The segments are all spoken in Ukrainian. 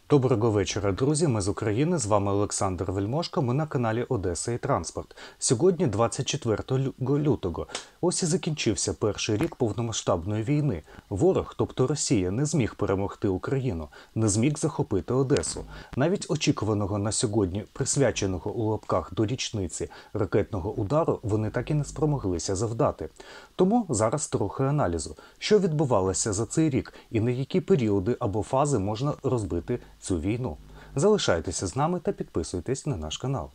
Доброго вечора, друзі. Ми з України. З вами Олександр Вельмошко. Ми на каналі Одеса і Транспорт. Сьогодні 24 лютого. Ось і закінчився перший рік повномасштабної війни. Ворог, тобто Росія, не зміг перемогти Україну, не зміг захопити Одесу. Навіть очікуваного на сьогодні, присвяченого у лапках до річниці ракетного удару, вони так і не спромоглися завдати. Тому зараз трохи аналізу. Що відбувалося за цей рік і на які періоди або фази можна розбити цю війну. Залишайтеся з нами та підписуйтесь на наш канал.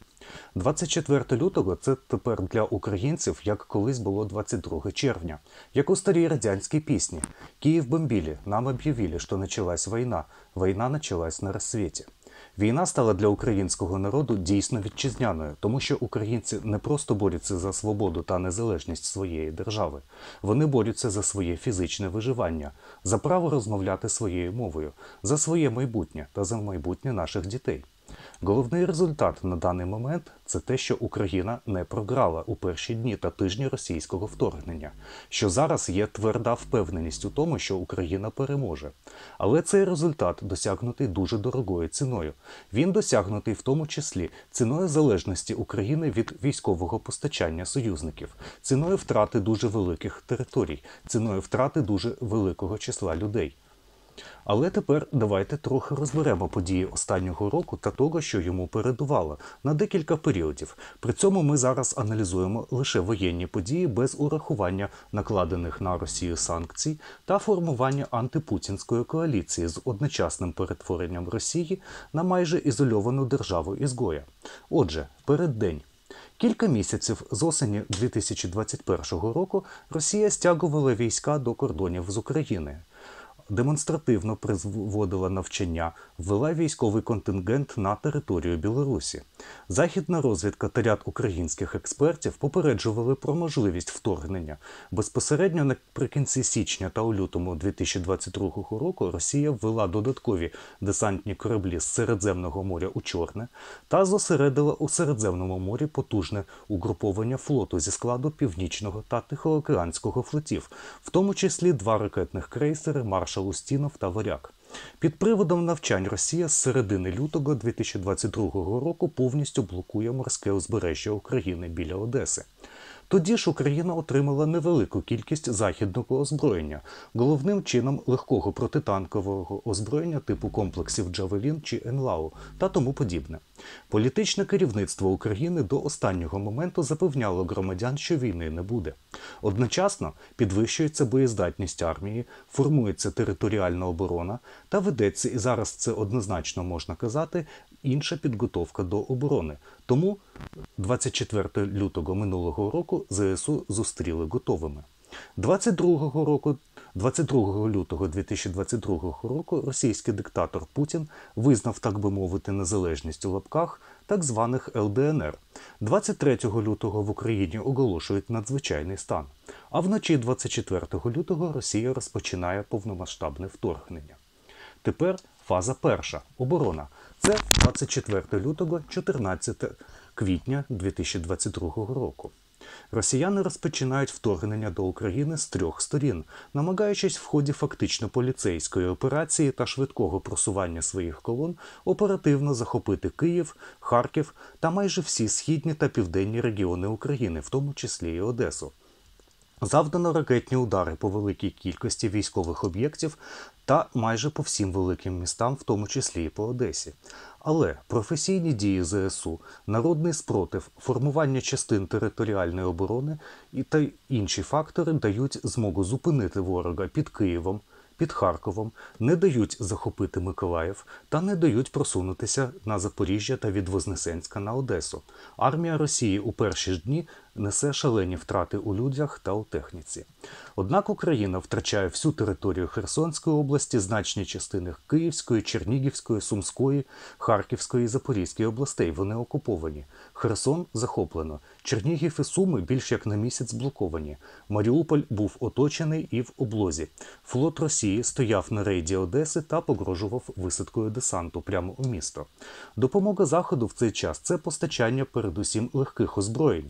24 лютого – це тепер для українців, як колись було 22 червня. Як у старій радянській пісні «Київ бомбили, нам об'явили, що началась війна, війна началась на рассвете». Війна стала для українського народу дійсно вітчизняною, тому що українці не просто борються за свободу та незалежність своєї держави. Вони борються за своє фізичне виживання, за право розмовляти своєю мовою, за своє майбутнє та за майбутнє наших дітей. Головний результат на даний момент – це те, що Україна не програла у перші дні та тижні російського вторгнення, що зараз є тверда впевненість у тому, що Україна переможе. Але цей результат досягнутий дуже дорогою ціною. Він досягнутий в тому числі ціною залежності України від військового постачання союзників, ціною втрати дуже великих територій, ціною втрати дуже великого числа людей. Але тепер давайте трохи розберемо події останнього року та того, що йому передувало, на декілька періодів. При цьому ми зараз аналізуємо лише воєнні події без урахування накладених на Росію санкцій та формування антипутінської коаліції з одночасним перетворенням Росії на майже ізольовану державу-ізгоя. Отже, переддень. Кілька місяців з осені 2021 року Росія стягувала війська до кордонів з України. Демонстративно проводила навчання, ввела військовий контингент на територію Білорусі. Західна розвідка та ряд українських експертів попереджували про можливість вторгнення. Безпосередньо наприкінці січня та у лютому 2022 року Росія ввела додаткові десантні кораблі з Середземного моря у Чорне та зосередила у Середземному морі потужне угруповання флоту зі складу Північного та Тихоокеанського флотів, в тому числі 2 ракетних крейсери «Маршал Устінов» та «Варяг». Під приводом навчань Росія з середини лютого 2022 року повністю блокує морське узбережжя України біля Одеси. Тоді ж Україна отримала невелику кількість західного озброєння, головним чином легкого протитанкового озброєння типу комплексів «Джавелін» чи «Енлау» та тому подібне. Політичне керівництво України до останнього моменту запевняло громадян, що війни не буде. Одночасно підвищується боєздатність армії, формується територіальна оборона та ведеться, і зараз це однозначно можна казати, інша підготовка до оборони. Тому 24 лютого минулого року ЗСУ зустріли готовими. 22 лютого 2022 року російський диктатор Путін визнав, так би мовити, незалежність у лапках так званих ЛДНР. 23 лютого в Україні оголошують надзвичайний стан. А вночі 24 лютого Росія розпочинає повномасштабне вторгнення. Тепер фаза перша – оборона. Це 24 лютого, 14 квітня 2022 року. Росіяни розпочинають вторгнення до України з 3 сторін, намагаючись в ході фактично поліцейської операції та швидкого просування своїх колон оперативно захопити Київ, Харків та майже всі східні та південні регіони України, в тому числі і Одесу. Завдано ракетні удари по великій кількості військових об'єктів та майже по всім великим містам, в тому числі і по Одесі. Але професійні дії ЗСУ, народний спротив, формування частин територіальної оборони та інші фактори дають змогу зупинити ворога під Києвом, під Харковом, не дають захопити Миколаїв та не дають просунутися на Запоріжжя та від Вознесенська на Одесу. Армія Росії у перші ж дні несе шалені втрати у людях та у техніці. Однак Україна втрачає всю територію Херсонської області, значні частини Київської, Чернігівської, Сумської, Харківської і Запорізької областей. Вони окуповані. Херсон захоплено. Чернігів і Суми більш як на місяць блоковані. Маріуполь був оточений і в облозі. Флот Росії стояв на рейді Одеси та погрожував висадкою десанту прямо у місто. Допомога Заходу в цей час – це постачання передусім легких озброєнь, в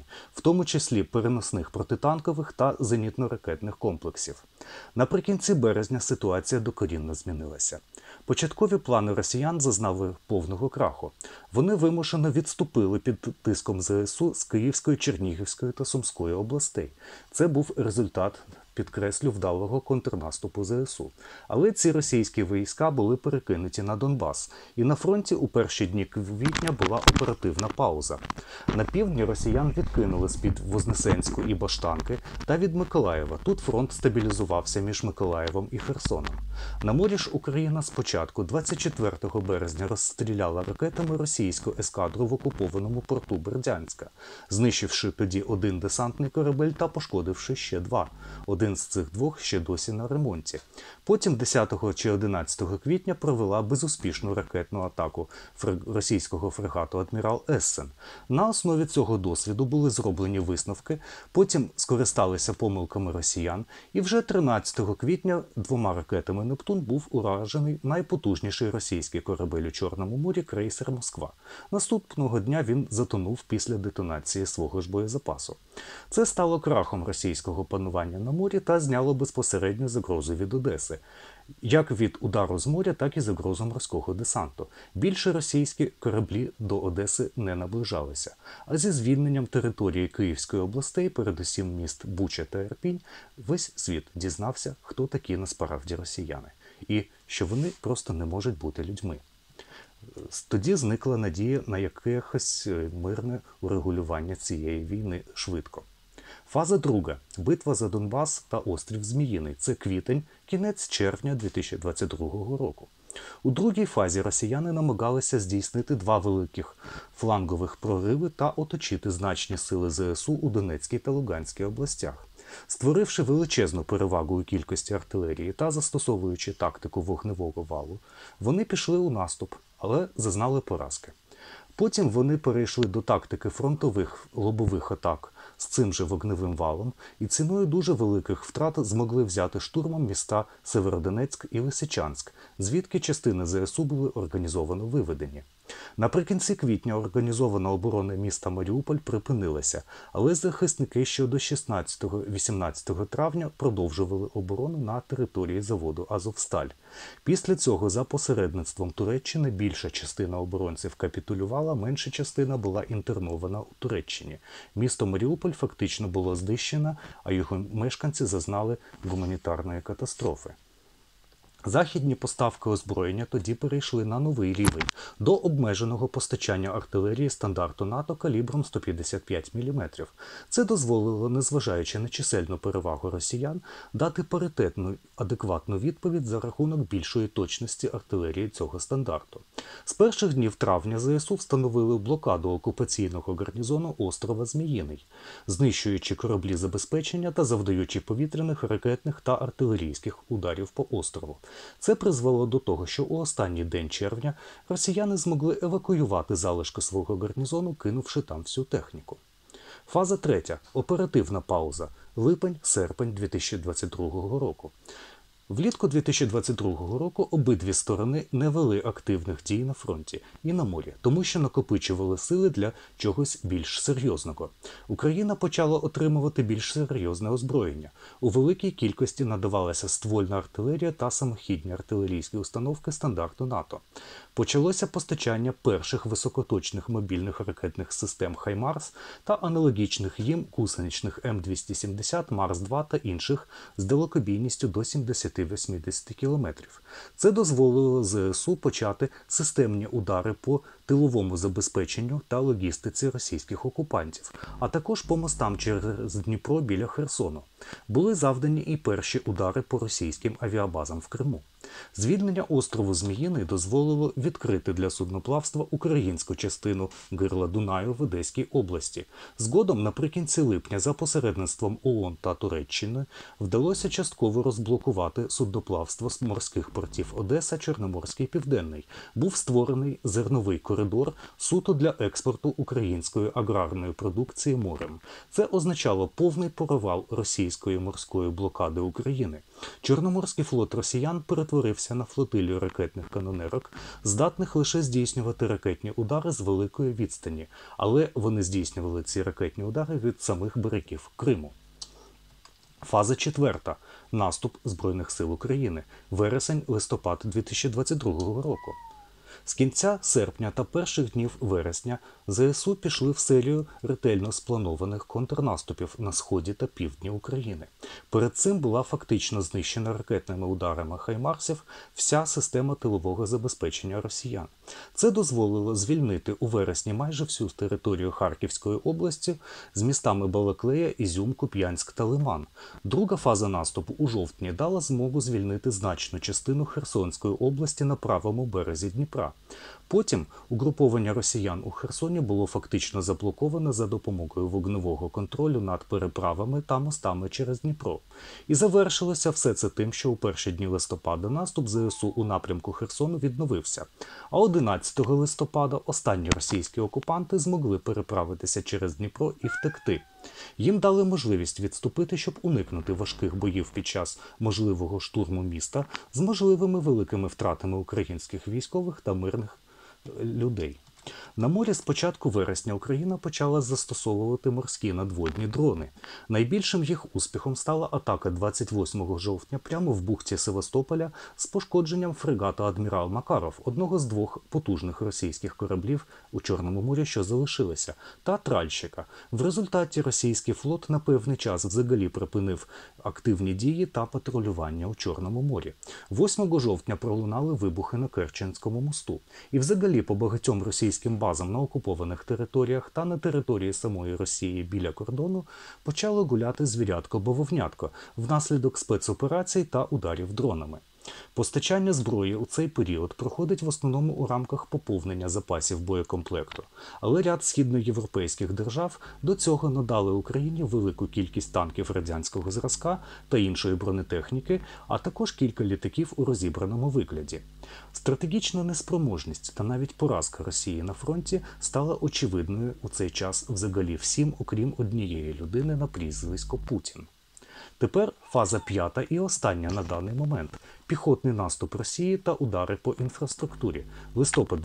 тому числі переносних протитанкових та зенітно-ракетних комплексів. Наприкінці березня ситуація докорінно змінилася. Початкові плани росіян зазнали повного краху. Вони вимушено відступили під тиском ЗСУ з Київської, Чернігівської та Сумської областей. Це був результат, підкреслю, вдалого контрнаступу ЗСУ. Але ці російські війська були перекинуті на Донбас. І на фронті у перші дні квітня була оперативна пауза. На півдні росіян відкинули з-під Вознесенську і Баштанки та від Миколаєва. Тут фронт стабілізувався між Миколаєвом і Херсоном. На морі ж Україна спочатку 24 березня розстріляла ракетами російську ескадру в окупованому порту Бердянська, знищивши тоді один десантний корабель та пошкодивши ще два. Один з цих двох ще досі на ремонті. Потім 10 чи 11 квітня провела безуспішну ракетну атаку російського фрегату «Адмірал Ессен». На основі цього досвіду були зроблені висновки, потім скористалися помилками росіян, і вже 13 квітня двома ракетами «Нептун» був уражений найпотужніший російський корабель у Чорному морі крейсер «Москва». Наступного дня він затонув після детонації свого ж боєзапасу. Це стало крахом російського панування на морі та зняло безпосередню загрозу від Одеси. Як від удару з моря, так і загрозу морського десанту. Більше російські кораблі до Одеси не наближалися. А зі звільненням території Київської областей, передусім міст Буча та Ірпінь, весь світ дізнався, хто такі насправді росіяни. І що вони просто не можуть бути людьми. Тоді зникла надія на якесь мирне урегулювання цієї війни швидко. Фаза друга – битва за Донбас та острів Зміїний. Це квітень, кінець червня 2022 року. У другій фазі росіяни намагалися здійснити два великих флангових прориви та оточити значні сили ЗСУ у Донецькій та Луганській областях. Створивши величезну перевагу у кількості артилерії та застосовуючи тактику вогневого валу, вони пішли у наступ, але зазнали поразки. Потім вони перейшли до тактики фронтових лобових атак з цим же вогневим валом і ціною дуже великих втрат змогли взяти штурмом міста Северодонецьк і Лисичанськ, звідки частини ЗСУ були організовано виведені. Наприкінці квітня організована оборона міста Маріуполь припинилася, але захисники ще до 16-18 травня продовжували оборону на території заводу «Азовсталь». Після цього за посередництвом Туреччини більша частина оборонців капітулювала, менша частина була інтернована у Туреччині. Місто Маріуполь фактично було знищено, а його мешканці зазнали гуманітарної катастрофи. Західні поставки озброєння тоді перейшли на новий рівень – до обмеженого постачання артилерії стандарту НАТО калібром 155 мм. Це дозволило, незважаючи на чисельну перевагу росіян, дати паритетну, адекватну відповідь за рахунок більшої точності артилерії цього стандарту. З перших днів травня ЗСУ встановили блокаду окупаційного гарнізону острова Зміїний, знищуючи кораблі забезпечення та завдаючи повітряних, ракетних та артилерійських ударів по острову. Це призвело до того, що у останній день червня росіяни змогли евакуювати залишки свого гарнізону, кинувши там всю техніку. Фаза третя – оперативна пауза. Липень-серпень 2022 року. Влітку 2022 року обидві сторони не вели активних дій на фронті і на морі, тому що накопичували сили для чогось більш серйозного. Україна почала отримувати більш серйозне озброєння. У великій кількості надавалася ствольна артилерія та самохідні артилерійські установки стандарту НАТО. Почалося постачання перших високоточних мобільних ракетних систем «Хаймарс» та аналогічних їм гусеничних М270, Марс-2 та інших з далекобійністю до 70-80 км. Це дозволило ЗСУ почати системні удари по тиловому забезпеченню та логістиці російських окупантів, а також по мостам через Дніпро біля Херсону. Були завдані і перші удари по російським авіабазам в Криму. Звільнення острову Зміїний дозволило відкрити для судноплавства українську частину гирла Дунаю в Одеській області. Згодом, наприкінці липня, за посередництвом ООН та Туреччини, вдалося частково розблокувати судноплавство з морських портів Одеса, Чорноморський, Південний. Був створений зерновий коридор суто для експорту української аграрної продукції морем. Це означало повний провал російської морської блокади України. Чорноморський флот росіян перетворився перетворився на флотилію ракетних канонерок, здатних лише здійснювати ракетні удари з великої відстані, але вони здійснювали ці ракетні удари від самих берегів Криму. Фаза 4. Наступ Збройних сил України. Вересень-листопад 2022 року. З кінця серпня та перших днів вересня ЗСУ пішли в серію ретельно спланованих контрнаступів на сході та півдні України. Перед цим була фактично знищена ракетними ударами хаймарсів вся система тилового забезпечення росіян. Це дозволило звільнити у вересні майже всю територію Харківської області з містами Балаклея, Ізюм, Куп'янськ та Лиман. Друга фаза наступу у жовтні дала змогу звільнити значну частину Херсонської області на правому березі Дніпра. Потім угруповання росіян у Херсоні було фактично заблоковане за допомогою вогневого контролю над переправами та мостами через Дніпро. І завершилося все це тим, що у перші дні листопада наступ ЗСУ у напрямку Херсону відновився. А 11 листопада останні російські окупанти змогли переправитися через Дніпро і втекти. Їм дали можливість відступити, щоб уникнути важких боїв під час можливого штурму міста з можливими великими втратами українських військових та мирних людей. На морі з початку вересня Україна почала застосовувати морські надводні дрони. Найбільшим їх успіхом стала атака 28 жовтня прямо в бухті Севастополя з пошкодженням фрегата «Адмірал Макаров», одного з двох потужних російських кораблів у Чорному морі, що залишилися, та тральщика. В результаті російський флот на певний час взагалі припинив активні дії та патрулювання у Чорному морі. 8 жовтня пролунали вибухи на Керченському мосту. І взагалі по багатьом російським базам на окупованих територіях та на території самої Росії біля кордону почало гуляти звірятко-бавовнятко внаслідок спецоперацій та ударів дронами. Постачання зброї у цей період проходить в основному у рамках поповнення запасів боєкомплекту, але ряд східноєвропейських держав до цього надали Україні велику кількість танків радянського зразка та іншої бронетехніки, а також кілька літаків у розібраному вигляді. Стратегічна неспроможність та навіть поразка Росії на фронті стала очевидною у цей час взагалі всім, окрім однієї людини на прізвисько Путін. Тепер фаза 5 і остання на даний момент – піхотний наступ Росії та удари по інфраструктурі. Листопад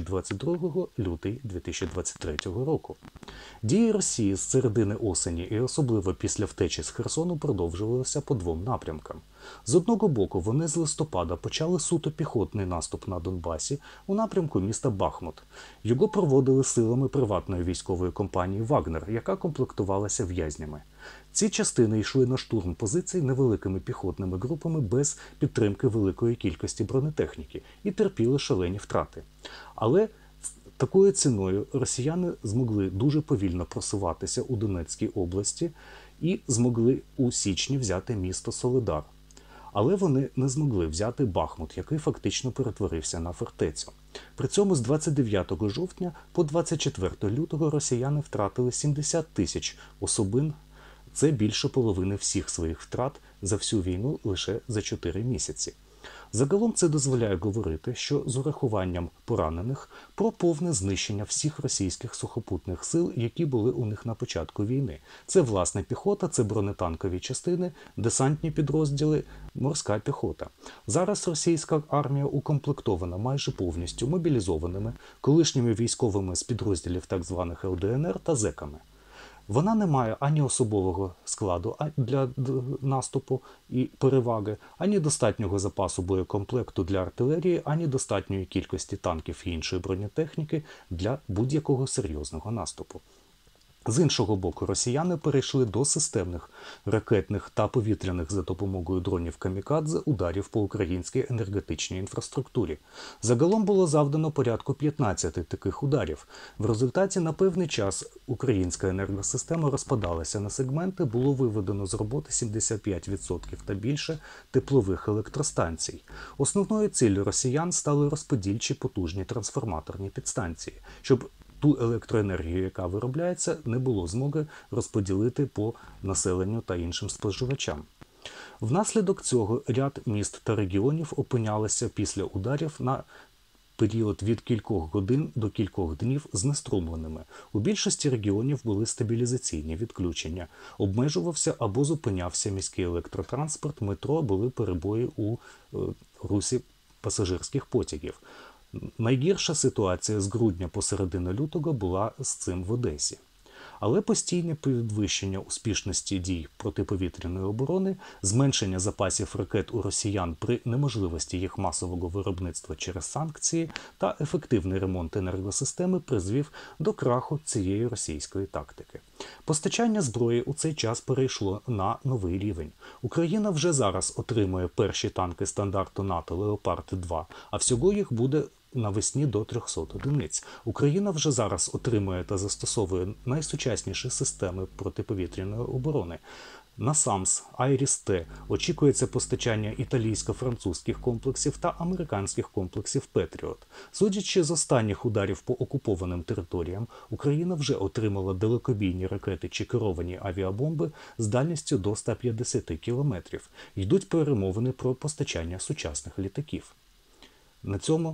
2022 – лютий 2023 року. Дії Росії з середини осені і особливо після втечі з Херсону продовжувалися по двом напрямкам. З одного боку, вони з листопада почали суто піхотний наступ на Донбасі у напрямку міста Бахмут. Його проводили силами приватної військової компанії «Вагнер», яка комплектувалася в'язнями. Ці частини йшли на штурм позицій невеликими піхотними групами без підтримки великої кількості бронетехніки і терпіли шалені втрати. Але такою ціною росіяни змогли дуже повільно просуватися у Донецькій області і змогли у січні взяти місто Солидар. Але вони не змогли взяти Бахмут, який фактично перетворився на фортецю. При цьому з 29 жовтня по 24 лютого росіяни втратили 70 тисяч особин. Це більше половини всіх своїх втрат за всю війну лише за 4 місяці. Загалом це дозволяє говорити, що з урахуванням поранених про повне знищення всіх російських сухопутних сил, які були у них на початку війни. Це власне піхота, це бронетанкові частини, десантні підрозділи, морська піхота. Зараз російська армія укомплектована майже повністю мобілізованими, колишніми військовими з підрозділів так званих ЛДНР та зеками. Вона не має ані особового складу для наступу і переваги, ані достатнього запасу боєкомплекту для артилерії, ані достатньої кількості танків і іншої бронетехніки для будь-якого серйозного наступу. З іншого боку, росіяни перейшли до системних ракетних та повітряних за допомогою дронів камікадзе ударів по українській енергетичній інфраструктурі. Загалом було завдано порядку 15 таких ударів. В результаті на певний час українська енергосистема розпадалася на сегменти, було виведено з роботи 75% та більше теплових електростанцій. Основною ціллю росіян стали розподільчі потужні трансформаторні підстанції, щоб ту електроенергію, яка виробляється, не було змоги розподілити по населенню та іншим споживачам. Внаслідок цього ряд міст та регіонів опинялися після ударів на період від кількох годин до кількох днів знеструмленими. У більшості регіонів були стабілізаційні відключення. Обмежувався або зупинявся міський електротранспорт, метро, були перебої у русі пасажирських потягів. Найгірша ситуація з грудня по середину лютого була з цим в Одесі. Але постійне підвищення успішності дій протиповітряної оборони, зменшення запасів ракет у росіян при неможливості їх масового виробництва через санкції та ефективний ремонт енергосистеми призвів до краху цієї російської тактики. Постачання зброї у цей час перейшло на новий рівень. Україна вже зараз отримує перші танки стандарту НАТО «Леопард-2», а всього їх буде навесні до 300 одиниць. Україна вже зараз отримує та застосовує найсучасніші системи протиповітряної оборони. На САМС, Айріс-Т очікується постачання італійсько-французьких комплексів та американських комплексів «Петріот». Судячи з останніх ударів по окупованим територіям, Україна вже отримала далекобійні ракети чи керовані авіабомби з дальністю до 150 кілометрів. Йдуть перемовини про постачання сучасних літаків. На цьому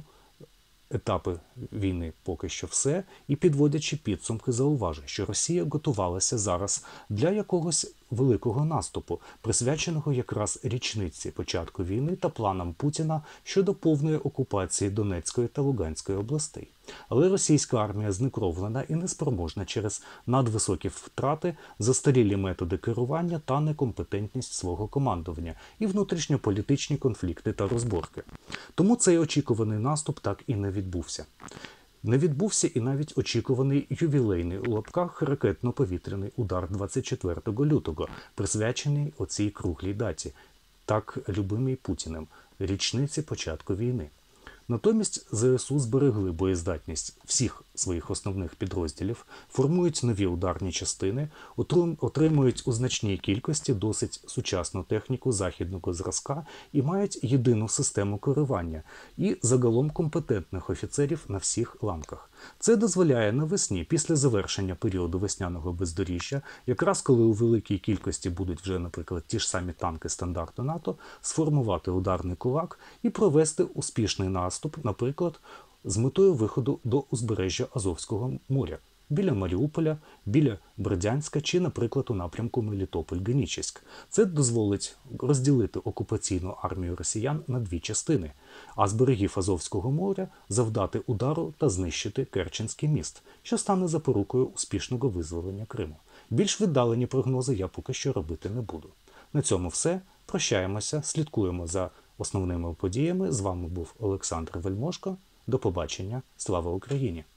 етапи війни поки що все, і підводячи підсумки, зауважу, що Росія готувалася зараз для якогось великого наступу, присвяченого якраз річниці початку війни та планам Путіна щодо повної окупації Донецької та Луганської областей. Але російська армія знекровлена і неспроможна через надвисокі втрати, застарілі методи керування та некомпетентність свого командування і внутрішньополітичні конфлікти та розборки. Тому цей очікуваний наступ так і не відбувся. Не відбувся і навіть очікуваний ювілейний у лапках ракетно-повітряний удар 24 лютого, присвячений оцій круглій даті, так любимій Путіним, річниці початку війни. Натомість ЗСУ зберегли боєздатність всіх своїх основних підрозділів, формують нові ударні частини, отримують у значній кількості досить сучасну техніку західного зразка і мають єдину систему керування і загалом компетентних офіцерів на всіх ланках. Це дозволяє навесні, після завершення періоду весняного бездоріжжя, якраз коли у великій кількості будуть вже, наприклад, ті ж самі танки стандарту НАТО, сформувати ударний кулак і провести успішний наступ, наприклад, з метою виходу до узбережжя Азовського моря, біля Маріуполя, біля Бердянська чи, наприклад, у напрямку Мелітополь-Генічеськ. Це дозволить розділити окупаційну армію росіян на дві частини, а з берегів Азовського моря завдати удару та знищити Керченський міст, що стане запорукою успішного визволення Криму. Більш віддалені прогнози я поки що робити не буду. На цьому все. Прощаємося, слідкуємо за основними подіями. З вами був Олександр Вельмошко. До побачення. Слава Україні!